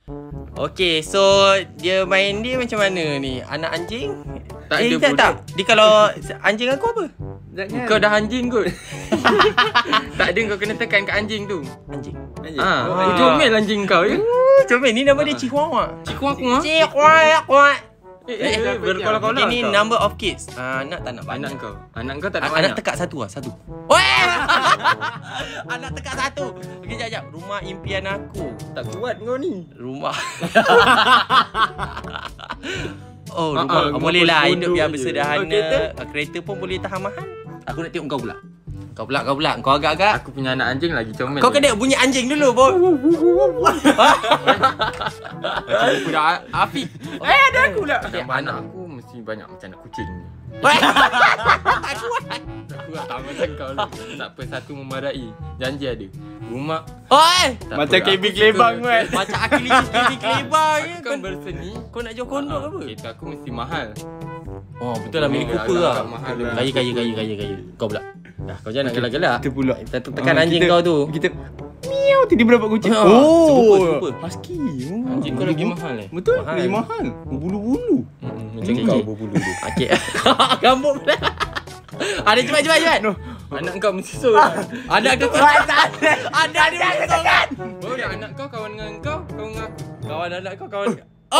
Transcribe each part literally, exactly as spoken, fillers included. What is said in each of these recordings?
Okey, so dia main dia macam mana ni? Anak anjing? Tak eh, ada tak, budak. tak. Dia kalau anjing aku apa? Jangan. Kau dah anjing kot. Tak ada, kau kena tekan kat anjing tu. Anjing. Anjing. Ah, Oh, itu comel anjing kau ya. Uh, comel ni nama dia Chihuahua. Cikgu aku ah. Chihuahua. Eh, eh, eh berkolah-kolah. Ini kau. number of kids. Uh, anak tak nak Anak banyak. kau. Anak kau tak ada A- banyak. Anak tekak satu lah, satu. Weh! Anak tekak satu. Okey, jap, jap. Rumah impian aku. Tak kuat kau ni. Rumah. Oh, Ah, rumah. ah, Oh, rumah boleh lah. bodoh Hidup yang je. bersederhana. Oh, kereta? Kereta pun boleh tahan mahal. Aku nak tengok kau pula. Kau pula, kau pula. Kau agak-agak. Aku punya anak anjing lagi comel. Kau kena bunyi anjing dulu, Bob. Budak Afiq. Eh, ada aku pula. Okay, anak aku mesti banyak macam anak kucing ni. Aku Aku tak tahu macam kau lah. Tak apa, satu memadai. Janji ada. Rumah Oi! tak Macam apa, K B aku Kelebang suka- kan. Macam akili cikili kelebar je. Aku kan berseni. Kau nak jual kondom Ah, apa? Kereta aku mesti mahal. Oh, betul lah, Mini Boleh Cooper agak- lah. agak mahal dia. Kaya, kaya, kaya, kaya, kaya. Kau pula. Dah, kau jangan nak gelak-gelak. Kita pula. Kita tekan Ah, anjing kita- kau tu. Kita miau tiba-tiba dapat kucing. Ah, Oh, serupa, serupa. husky. Oh. Anjing kau lagi mahal eh. Betul, Mahal. lagi mahal. Bulu-bulu. Hmm, macam Okey, kau okey. berbulu tu. Okey. Rambut pula. Ada cepat, cepat, cepat. No. Anak kau mesti sorang. Ada aku. Ada ada dia tekan. Baru anak kau kawan dengan kau, kau dengan aku. Kawan anak kau, kawan.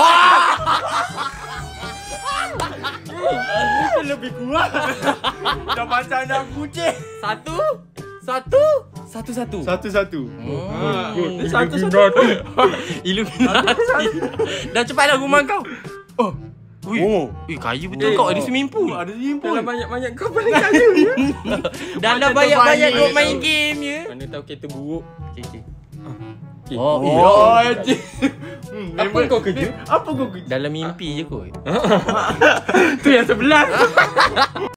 Itu lebih kuat. Dah macam anak kucing. Satu. Satu. Satu-satu. Satu-satu. Hmm. Satu-satu. Illuminati. Dah cepatlah rumah kau. Oh. Ui. Oh. Ui, kaya betul Eh, kau. oh. Ada swimming pool. Ada swimming Dalam banyak-banyak kau paling kaya ya. Dan dah Macam banyak-banyak terbalik kau main tau. game ya. Mana tahu kereta buruk. Okey, okey. Okay. Oh, Oh, iya. anjing. Hmm, Apa memang- kau kerja? Apa kau kerja? Dalam mimpi je kot. Tu yang sebelah.